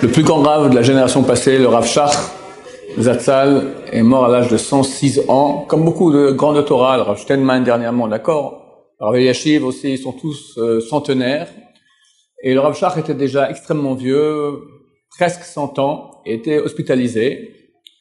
Le plus grand Rav de la génération passée, le Rav Shach Zatzal, est mort à l'âge de 106 ans. Comme beaucoup de grands de Torah, le Rav Steinman dernièrement, d'accord. Le Rav Yashiv aussi, ils sont tous centenaires. Et le Rav Shach était déjà extrêmement vieux, presque 100 ans, et était hospitalisé.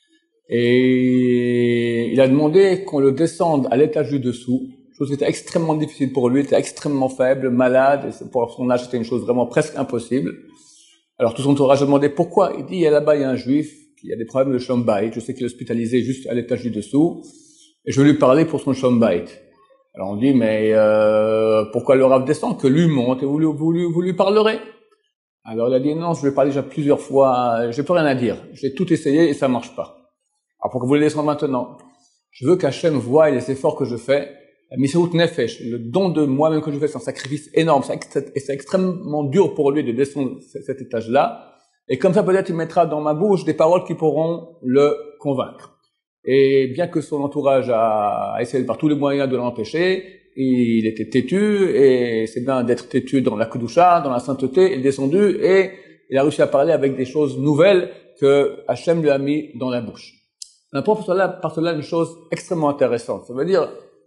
Et il a demandé qu'on le descende à l'étage du dessous, chose qui était extrêmement difficile pour lui, il était extrêmement faible, malade, et pour son âge c'était une chose vraiment presque impossible. Alors tout son entourage a demandé pourquoi. Il dit, là-bas il y a un juif qui a des problèmes de shalom bayit, je sais qu'il est hospitalisé juste à l'étage du dessous, et je vais lui parler pour son shalom bayit. Alors on dit, mais pourquoi le Rav descend, que lui monte, et vous lui parlerez. Alors il a dit, non, je lui ai parlé déjà plusieurs fois, j'ai plus rien à dire, j'ai tout essayé et ça marche pas. Alors pourquoi vous le descendez maintenant? Je veux qu'Hachem voie les efforts que je fais, la Misirut Nefesh, le don de moi-même que je fais, c'est un sacrifice énorme, et c'est extrêmement dur pour lui de descendre cet étage-là, et comme ça peut-être il mettra dans ma bouche des paroles qui pourront le convaincre. Et bien que son entourage a essayé par tous les moyens de l'empêcher, il était têtu, et c'est bien d'être têtu dans la Kedusha, dans la sainteté, il est descendu, et il a réussi à parler avec des choses nouvelles que Hachem lui a mis dans la bouche. On apprend par cela une chose extrêmement intéressante. Ça veut dire,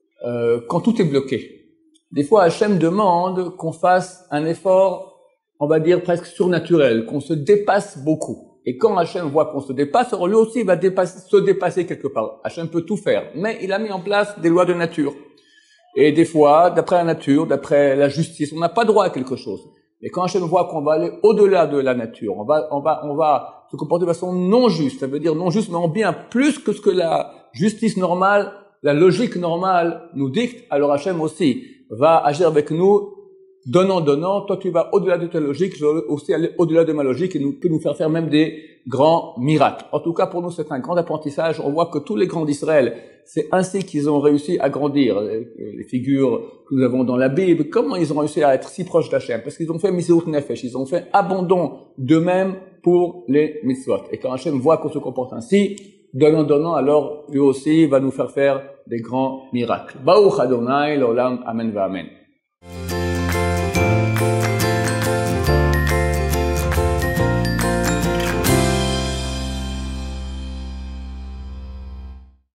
quand tout est bloqué, des fois Hachem demande qu'on fasse un effort, on va dire presque surnaturel, qu'on se dépasse beaucoup. Et quand Hachem voit qu'on se dépasse, alors lui aussi il va se dépasser quelque part. Hachem peut tout faire, mais il a mis en place des lois de nature. Et des fois, d'après la nature, d'après la justice, on n'a pas droit à quelque chose. Et quand Hachem voit qu'on va aller au-delà de la nature, on va se comporter de façon non juste, ça veut dire non juste mais en bien, plus que ce que la justice normale, la logique normale nous dicte, alors Hachem aussi va agir avec nous, donnant, toi tu vas au-delà de ta logique, je vais aussi aller au-delà de ma logique et peut nous faire même des grands miracles. En tout cas, pour nous, c'est un grand apprentissage. On voit que tous les grands d'Israël, c'est ainsi qu'ils ont réussi à grandir. Les figures que nous avons dans la Bible, comment ils ont réussi à être si proches d'Hachem? Parce qu'ils ont fait Misirut Nefesh, ils ont fait abandon d'eux-mêmes pour les mitzvot. Et quand Hachem voit qu'on se comporte ainsi, donnant, alors lui aussi va nous faire des grands miracles. Baruch Adonai, l'olam, amen va amen.